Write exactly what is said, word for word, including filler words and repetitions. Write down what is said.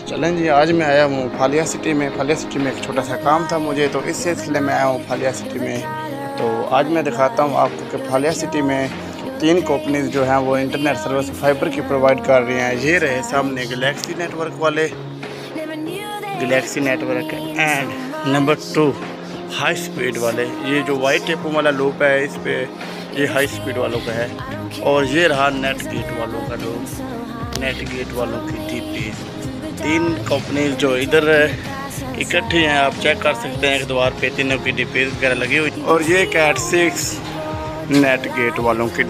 चलें जी, आज मैं आया हूँ फालिया सिटी में। फालिया सिटी में एक छोटा सा काम था मुझे, तो इस सिलसिले में आया हूँ फालिया सिटी में। तो आज मैं दिखाता हूँ आपको कि फालिया सिटी में तीन कंपनीज जो हैं वो इंटरनेट सर्विस फाइबर की प्रोवाइड कर रही हैं। ये रहे सामने गैलेक्सी नेटवर्क वाले, Galaxy Network, and number two high speed वाले। ये जो वाइट टेपो वाला लूप है इस पे ये हाई स्पीड वालों का है। और ये रहा नेट गेट वालों का लूप, नेट गेट वालों की टीपी। तीन कंपनी जो इधर इकट्ठी हैं, आप चेक कर सकते हैं एक द्वार पे तीनों की डीपी वगैरह लगी हुई। और ये कैट सिक्स नेट गेट वालों की